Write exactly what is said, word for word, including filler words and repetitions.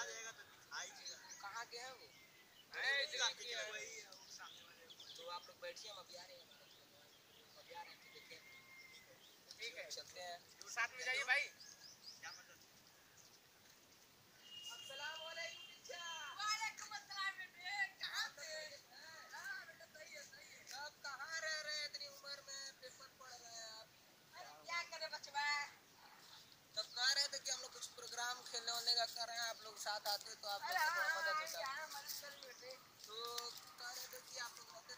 कहाँ के हैं वो? तो आप लोग बैठिए, हम अभी आ रहे हैं। अभी आ रहे हैं तो देखिए। ठीक है, चलते हैं, साथ में जाइए भाई। प्रोग्राम खेलने होने का कर रहे हैं, आप लोग साथ आते तो आप लोग को मदद होता। तो कह रहे थे कि आप लोग